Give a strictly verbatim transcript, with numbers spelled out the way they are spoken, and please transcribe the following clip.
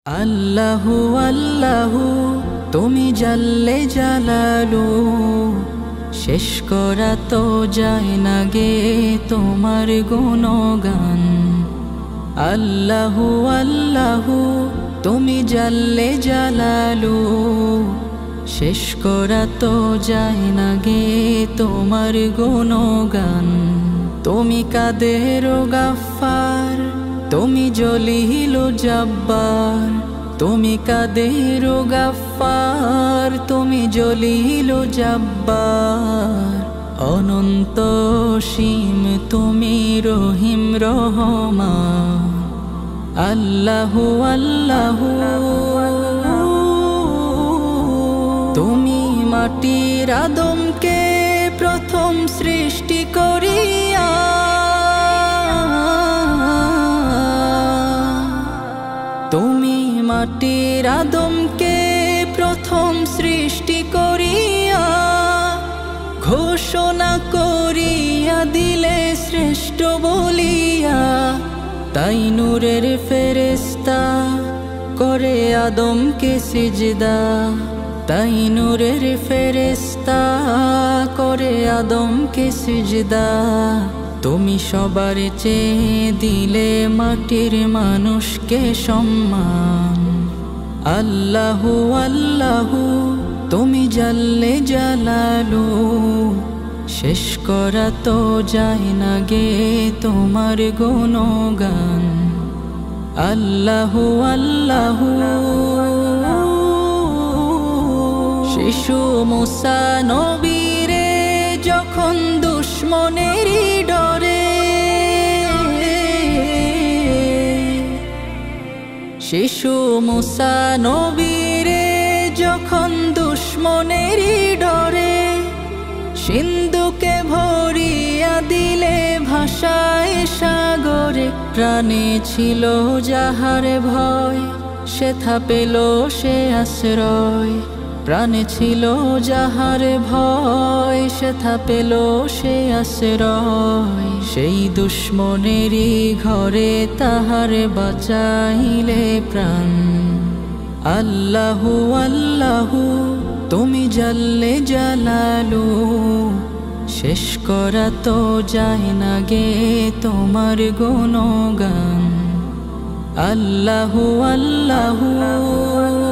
আল্লাহু আল্লাহু তুমি জাল্লে জালালু, শেষ করা তো যায় না গে তোমার গুণগান। আল্লাহু আল্লাহু তুমি জাল্লে জালালু, শেষ করা তো যায় না গে তোমার গুণগান। তুমি কাদের গাফফার, তুমি জলিল জব্বার, তুমি কাদের গাফফার, তুমি জলিল জব্বার। অনন্ত সীম তুমি রহিম রহমান। আল্লাহু আল্লাহু তুমি মাটির আদমকে প্রথম সৃষ্টি করিয়া, তুমি মাটির আদমকে প্রথম সৃষ্টি করিয়া, ঘোষণা করিয়া দিলে শ্রেষ্ঠ বলিয়া। তাই নূরের ফেরেশতা করে আদমকে সিজদা, তাই নূরের ফেরেশতা করে আদমকে সিজদা। তুমি সবার চেয়ে দিলে মাটির মানুষকে সম্মান। আল্লাহু আল্লাহু তুমি জাল্লে জালালু, শেষ করা তো যায় না গে তোমার গুণগান। আল্লাহু আল্লাহু শিশু মুসা নবীরে যখন দুশ্মনেরই ডরে, শিশু মুসা নবীরে যখন দুশ্মনেরই ডরে, সিন্ধুকে ভরিয়া দিলে ভাষায় সাগরে। প্রাণে ছিল যাহার ভয়, সেথা পেল সে আশ্রয়। প্রাণে ছিল যাহার ভয়, সেথা পেল সে আশ্রয়। সেই দুশ্মনেরই ঘরে তাহার বাঁচাইলে প্রাণ। আল্লাহু আল্লাহু তুমি জাল্লে জালালু, শেষ করা তো যায় না গে তোমার গুণগান। আল্লাহু আল্লাহু